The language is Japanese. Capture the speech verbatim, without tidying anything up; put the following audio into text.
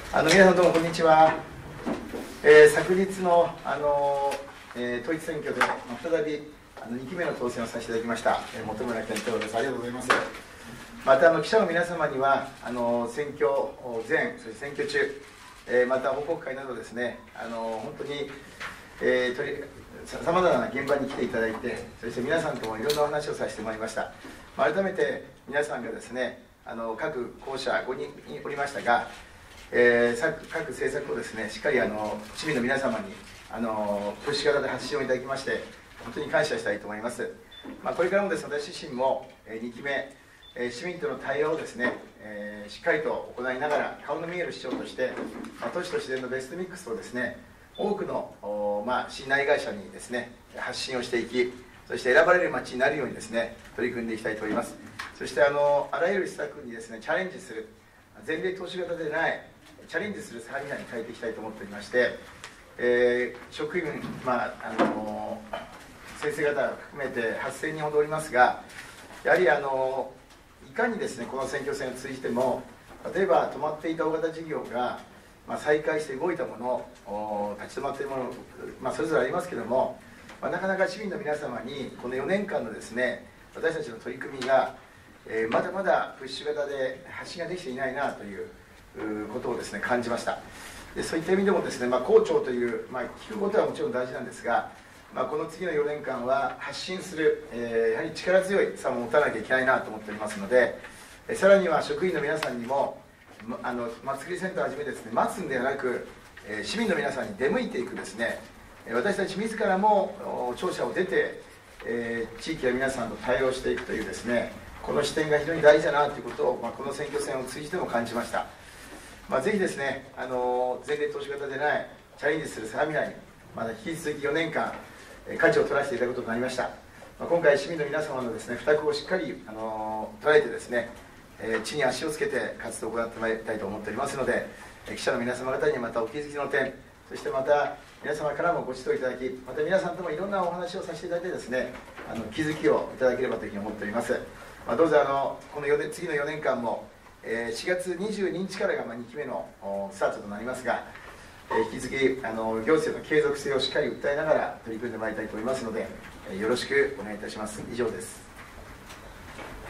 あの皆さんどうもこんにちは。えー、昨日の、あのーえー、統一選挙で再びあのにきめの当選をさせていただきました、えー、本村健太郎です。ありがとうございます。またあの記者の皆様にはあの選挙前、そして選挙中、えー、また報告会などですね、あの本当に、えー、とりさまざまな現場に来ていただいて、そして皆さんともいろんなお話をさせてもらいました。まあ、改めて皆さんがですね、あの各候補者ごにんおりましたが、えー、各政策をですね、しっかりあの市民の皆様にあのプッシュ型で発信をいただきまして、本当に感謝したいと思います。まあ、これからもですね、私自身も、えー、にきめ、えー、市民との対話をですね、えー、しっかりと行いながら、顔の見える市長として、まあ、都市と自然のベストミックスをですね、多くの、まあ、信頼会社にですね、発信をしていき、そして選ばれる街になるようにですね、取り組んでいきたいと思います。そしてあのあらゆる施策にですね、チャレンジする、前例投資型でないチャレンジする相模原に変えていきたいと思っておりまして、えー、職員、まああの先生方含めてはっせんにんほどおりますが、やはりあのいかにですね、この選挙戦を通じても、例えば止まっていた大型事業が、まあ、再開して動いたもの、立ち止まっているもの、まあ、それぞれありますけれども、まあ、なかなか市民の皆様にこのよねんかんのですね、私たちの取り組みが、えー、まだまだプッシュ型で発信ができていないなということをですね、感じました。でそういった意味でもですね、まあ、校長という、まあ、聞くことはもちろん大事なんですが、まあ、この次のよねんかんは発信する、えー、やはり力強いさを持たなきゃいけないなと思っておりますので、えー、さらには職員の皆さんにもあの祭りセンターをはじめですね、待つんではなく、えー、市民の皆さんに出向いていくですね、私たち自らも庁舎を出て、えー、地域や皆さんと対応していくというですね、この視点が非常に大事だなということを、まあ、この選挙戦を通じても感じました。まあ、ぜひですね、あの前例投資型でないチャレンジする相模原に、まだ引き続きよねんかん価値を取らせていただくことになりました。まあ、今回市民の皆様のですね負託をしっかりあの捉えてですね、えー、地に足をつけて活動を行ってまいりたいと思っておりますので、えー、記者の皆様方にまたお気づきの点、そしてまた皆様からもご指導いただき、また皆さんともいろんなお話をさせていただいてですね、あの気づきをいただければというふうに思っております。まあ、どうぞあのこのよねん次のよねんかんも、えー、しがつにじゅうににちからがにきめのスタートとなりますが、えー、引き続きあの行政の継続性をしっかり訴えながら取り組んでまいりたいと思いますので、えー、よろしくお願いいたします。以上です。